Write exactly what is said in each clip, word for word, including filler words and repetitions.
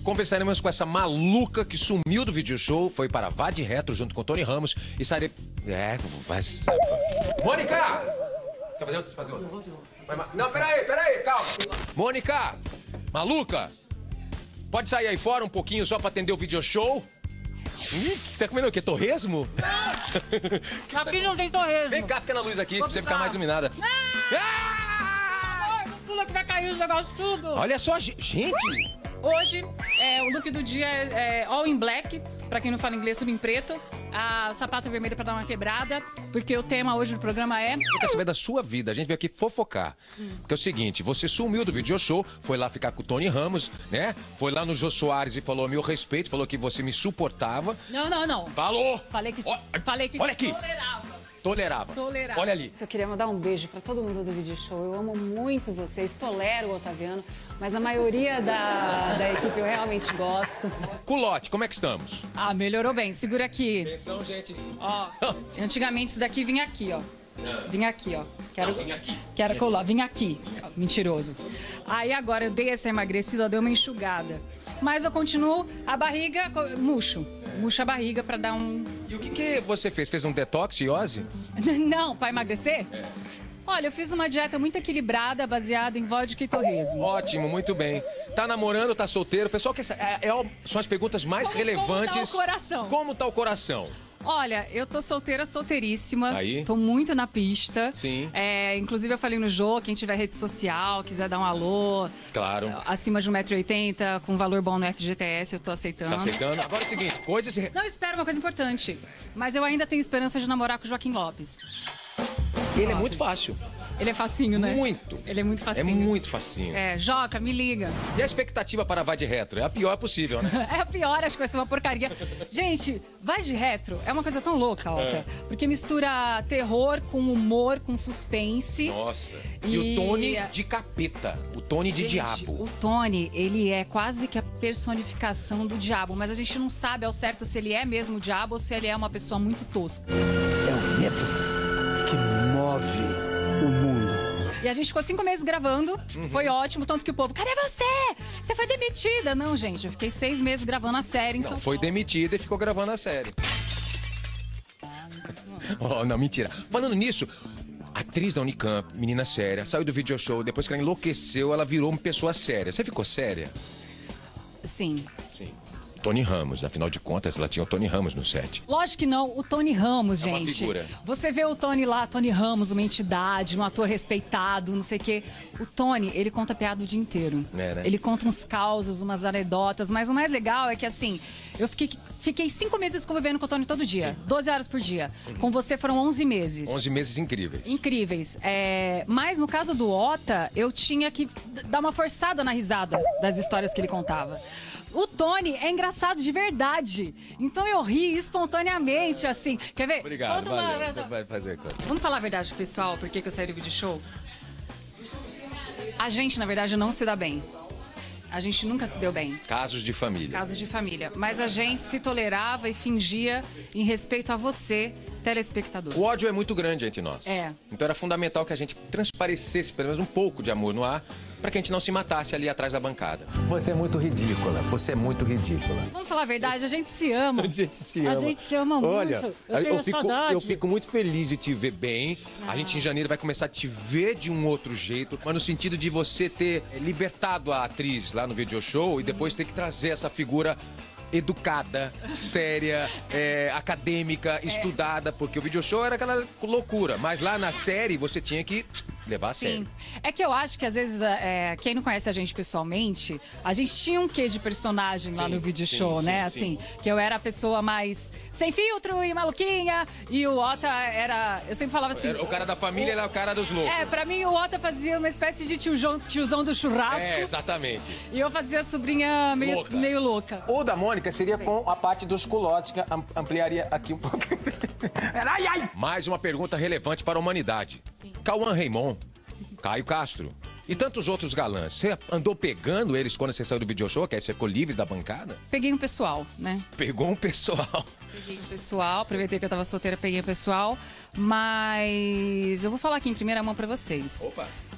conversaremos com essa maluca que sumiu do video show, foi para Vade Retro junto com o Tony Ramos e saiu... É, vai... Mônica! Quer fazer outro? Fazer outro? Vai, ma... Não, peraí, peraí, calma. Mônica! Maluca! Pode sair aí fora um pouquinho só pra atender o video show? Ih, tá comendo o quê? Torresmo? Aqui não tem torresmo. Vem cá, fica na luz aqui, Vou pra você ficar. ficar mais iluminada. Ah! Ah! Ai, pula que vai cair os negócios tudo. Olha só, ge- gente! Hoje, é, o look do dia é, é all in black. Pra quem não fala inglês, tudo em preto. A sapato vermelho pra dar uma quebrada. Porque o tema hoje do programa é... Eu quero saber da sua vida, a gente veio aqui fofocar. Porque é o seguinte, você sumiu do video show, foi lá ficar com o Tony Ramos, né? Foi lá no Jô Soares e falou a meu respeito, falou que você me suportava. Não, não, não. Falou! Falei que te, Ó, falei que olha te aqui. tolerava. Tolerava. Tolerava. Olha ali. Eu queria mandar um beijo pra todo mundo do Video Show. Eu amo muito vocês, tolero o Otaviano, mas a maioria da, da equipe eu realmente gosto. Culote, como é que estamos? Ah, melhorou bem. Segura aqui. Atenção, gente. Ó, antigamente isso daqui vinha aqui, ó. Vinha aqui, ó. Quero, Não, vinha aqui. Quero colar. Vinha aqui. Ó, mentiroso. Aí agora eu dei essa emagrecida, deu uma enxugada. Mas eu continuo, a barriga, co- murcho. Murcho a barriga pra dar um... E o que, que você fez? Fez um detox, Iose? Não, pra emagrecer? Olha, eu fiz uma dieta muito equilibrada, baseada em vodka e torresmo. Ótimo, muito bem. Tá namorando, tá solteiro? Pessoal, que essa- é, é- são as perguntas mais Como- relevantes. como tá o coração? Como tá o coração? Olha, eu tô solteira, solteiríssima. Aí? Tô muito na pista. Sim. É, inclusive, eu falei no Jô, quem tiver rede social, quiser dar um alô. Claro. Acima de um metro e oitenta, com valor bom no F G T S, eu tô aceitando. Tá aceitando? Agora é o seguinte, coisas... Não, espera, uma coisa importante. Mas eu ainda tenho esperança de namorar com o Joaquim Lopes. Ele é muito fácil. Ele é facinho, né? Muito. Ele é muito É facinho. muito facinho. É, Joca, me liga. E a expectativa para a Vade Retro? É a pior possível, né? É a pior, acho que vai ser uma porcaria. Gente, vai de retro é uma coisa tão louca, Alta. Porque mistura terror com humor, com suspense. Nossa. E, E- o Tony de capeta. O Tony de Gente, diabo. o Tony, ele é quase que a personificação do diabo, mas a gente não sabe ao certo se ele é mesmo o diabo ou se ele é uma pessoa muito tosca. É o medo que move o mundo. E a gente ficou cinco meses gravando, Uhum. foi ótimo, tanto que o povo, cadê você? Você foi demitida. Não, gente, eu fiquei seis meses gravando a série em Não, São foi Paulo. demitida e ficou gravando a série. Oh, não, mentira. Falando nisso, atriz da Unicamp, menina séria, saiu do video show, depois que ela enlouqueceu, ela virou uma pessoa séria. Você ficou séria? Sim. Sim. Tony Ramos, afinal de contas, ela tinha o Tony Ramos no set. Lógico que não, o Tony Ramos, É uma gente. figura. Você vê o Tony lá, Tony Ramos, uma entidade, um ator respeitado, não sei o quê. O Tony, ele conta piada o dia inteiro. É, né? Ele conta uns causos, umas anedotas, mas o mais legal é que, assim, eu fiquei, fiquei cinco meses convivendo com o Tony todo dia, doze horas por dia. Com você foram onze meses. onze meses incríveis. Incríveis. É, mas no caso do Ota, eu tinha que d- dar uma forçada na risada das histórias que ele contava. O Tony é engraçado de verdade. Então eu ri espontaneamente, assim. Quer ver? Obrigado, Conta uma- valeu. Vai fazer coisa. Vamos falar a verdade pro pessoal, por que que eu saí do vídeo show? A gente, na verdade, não se dá bem. A gente nunca se deu bem. Casos de família. Caso de família. Mas a gente se tolerava e fingia em respeito a você, telespectador. O ódio é muito grande entre nós. É. Então era fundamental que a gente transparecesse pelo menos um pouco de amor no ar, para que a gente não se matasse ali atrás da bancada. Você é muito ridícula, você é muito ridícula. Vamos falar a verdade, a gente se ama. A gente se A ama. gente se ama Olha, muito. Eu tenho fico, saudade. eu fico muito feliz de te ver bem. A gente em janeiro vai começar a te ver de um outro jeito, mas no sentido de você ter libertado a atriz lá no video show e depois ter que trazer essa figura educada, séria, é, acadêmica, estudada, porque o video show era aquela loucura, mas lá na série você tinha que levar a sério. Sim. É que eu acho que às vezes, é, quem não conhece a gente pessoalmente, a gente tinha um quê de personagem lá Sim, no vídeo sim, show, sim, né? sim. Assim, que eu era a pessoa mais sem filtro e maluquinha, e o Ota era. Eu sempre falava assim. Era o cara da família era o cara dos loucos. É, pra mim o Ota fazia uma espécie de tiozão, tiozão do churrasco. É, exatamente. E eu fazia a sobrinha meio Louca. meio louca. O da Mônica seria com a parte dos culotes, que am- ampliaria aqui um pouco. Ai, ai! Mais uma pergunta relevante para a humanidade. Cauã Raymond, Caio Castro e tantos outros galãs. Você andou pegando eles quando você saiu do video show? Que aí você ficou livre da bancada? Peguei um pessoal, né? Pegou um pessoal. Peguei o pessoal, aproveitei que eu tava solteira, peguei o pessoal. Mas eu vou falar aqui em primeira mão pra vocês. Opa.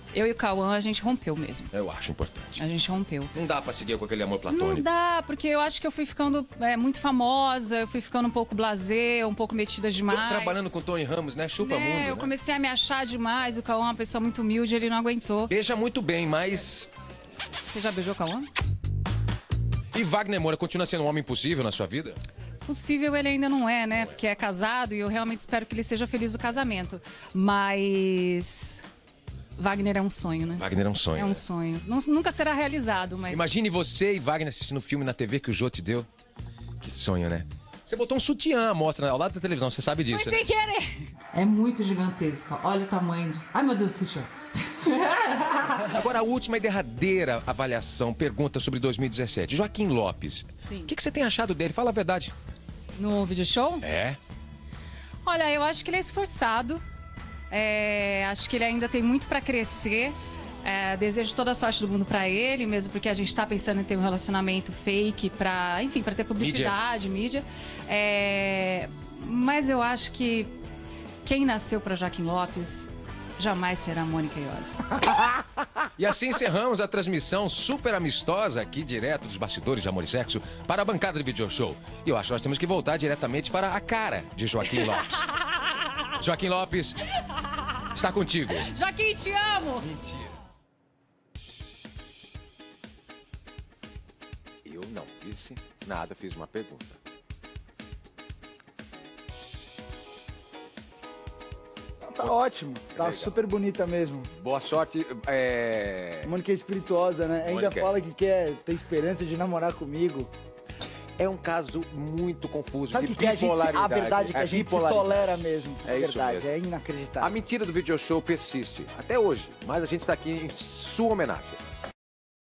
Eu e o Cauã, a gente rompeu mesmo. Eu acho importante. A gente rompeu. Não dá pra seguir com aquele amor Não platônico. dá, porque eu acho que eu fui ficando é, muito famosa, eu fui ficando um pouco blasé, um pouco metida demais. Trabalhando com o Tony Ramos, né? Chupa É, mundo, eu né? comecei a me achar demais, o Cauã é uma pessoa muito humilde, ele não aguentou. Beija muito bem, mas... Você já beijou o Cauã? E Wagner Moura continua sendo um homem impossível na sua vida? Possível ele ainda não é, né? Porque é casado e eu realmente espero que ele seja feliz no casamento. Mas... Wagner é um sonho, né? Wagner é um sonho. É um né? sonho. Não- nunca será realizado, mas... Imagine você e Wagner assistindo o filme na T V que o Jô te deu. Que sonho, né? Você botou um sutiã à mostra ao lado da televisão, você sabe disso, Foi né? sem querer! É muito gigantesca. Olha o tamanho. De... Ai, meu Deus, Cicha. Agora, a última e derradeira avaliação, pergunta sobre dois mil e dezessete. Joaquim Lopes. Sim. O que, que você tem achado dele? Fala a verdade. No video show? É? Olha, eu acho que ele é esforçado. É, acho que ele ainda tem muito pra crescer. É, desejo toda a sorte do mundo pra ele, mesmo porque a gente tá pensando em ter um relacionamento fake pra, enfim, pra ter publicidade, mídia. É, mas eu acho que quem nasceu pra Joaquim Lopes jamais será Mônica Iose. E assim encerramos a transmissão super amistosa aqui, direto dos bastidores de Amor e Sexo, para a bancada de video show. E eu acho que nós temos que voltar diretamente para a cara de Joaquim Lopes. Joaquim Lopes, está contigo. Joaquim, te amo! Mentira. Eu não disse nada, fiz uma pergunta. Tá ótimo, tá Legal. super bonita mesmo. Boa sorte. É... A Mônica é espirituosa, né? Ainda Mônica é. fala que quer ter esperança de namorar comigo. é um caso muito confuso. Sabe o de que, que é? A, gente, se- a bipolaridade. verdade é que a gente se bipolaridade. tolera mesmo. É É isso verdade, mesmo. é inacreditável. A mentira do video show persiste até hoje, mas a gente está aqui em sua homenagem.